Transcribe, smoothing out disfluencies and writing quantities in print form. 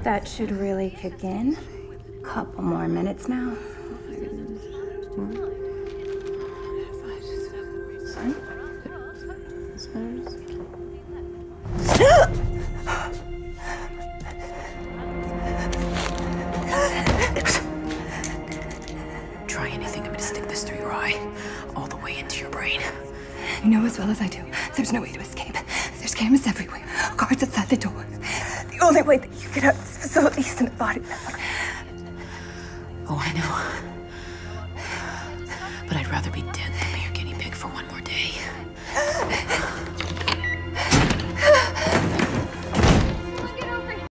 That should really kick in. Couple more minutes now. Try anything. I'm gonna stick this through your eye, all the way into your brain. You know as well as I do, there's no way to escape. There's cameras everywhere, guards outside the door. The only way that you get out of this facility is in a body bag. Oh, I know. But I'd rather be dead than be your guinea pig for one more day.